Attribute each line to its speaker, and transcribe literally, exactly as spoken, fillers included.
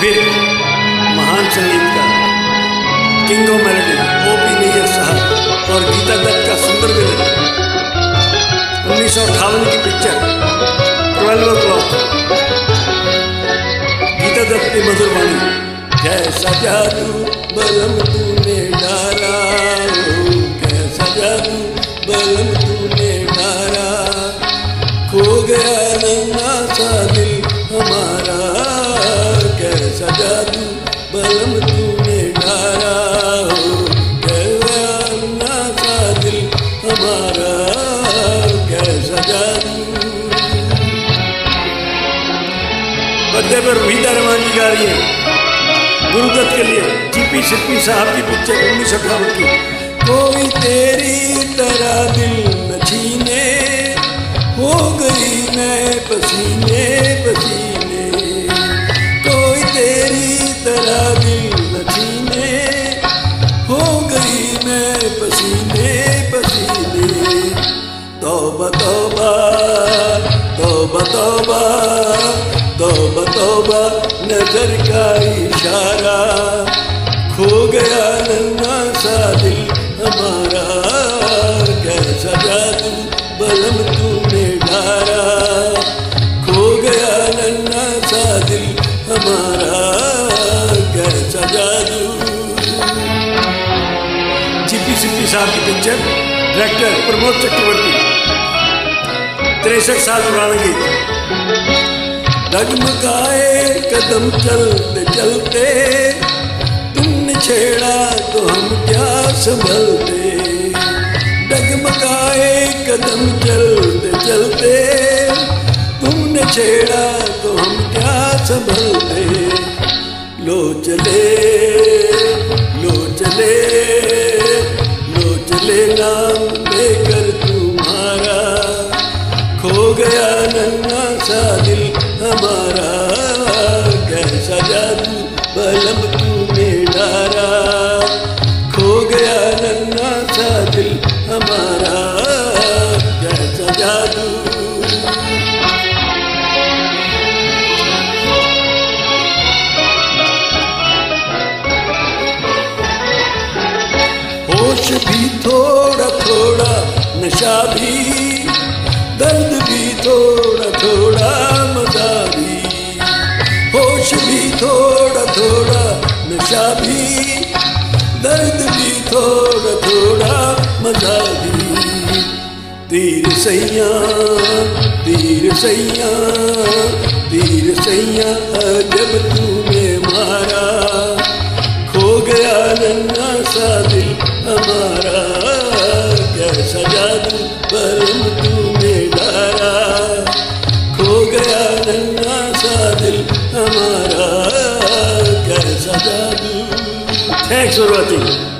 Speaker 1: फिर महान संगीतकार king of melody O P Nayyar साहब और गीता दत्त का सुंदर विलन उन्नीस सौ अट्ठावन की picture twelve o'clock. Geeta Dutt की मधुर वाणी। कैसा जादू बलम तूने डाला, कैसा जादू बलम तूने डाला, खो गया नन्हा सा दिल हमारा, कैसा जादू बलम तूने डाला, गया नन्हा सा दिल हमारा, कैसा जादू। पर्दे पर वहीदा रहमान जी गा रही है गुरुदत्त के लिए जीपी शिल्पी साहब की पिक्चर उन्नीस सौ अट्ठावन की। कोई तेरी तरह दिल न छीने, हो गई मैं पसीने पसीने, कोई तेरी तरह दिल न छीने, हो गई मैं पसीने पसीने। तौबा तौबा तौबा तौबा तौबा तौबा नजर का इशारा, खो गया नन्हा सा दिल हमारा, कैसा जादू बलम तूने डाला, खो गया नन्हा सा दिल हमारा, कैसा जादू। जीपी शिल्पी साहब की पिक्चर डायरेक्टर प्रमोद चक्रवर्ती। तिरसठ साल पुराना गीत। डगमगाए कदम चलते चलते, तुमने छेड़ा तो हम क्या संभलते, डगमगाए कदम चलते चलते, तुमने छेड़ा तो हम क्या संभलते। लो चले लो चले लो चले नाम लेकर तुम्हारा, खो गया नन्हा सा दिल हमारा, कैसा जादू बलम तूने डाला, खो गया नन्हा सा दिल हमारा, कैसा जादू। होश भी थोड़ा थोड़ा, नशा भी, दर्द भी थोड़ा थोड़ा, मजा भी, होश भी थोड़ा थोड़ा, नशा भी, दर्द भी थोड़ा थोड़ा, मजा भी। तीर सैया तीर सैया तीर सैया जब तूने मारा, खो गया नन्हा सा दिल हमारा, कैसा जादू बलम तूने डाला, खो गया नन्हा सा दिल हमारा, कैसा जादू। Thanks for watching.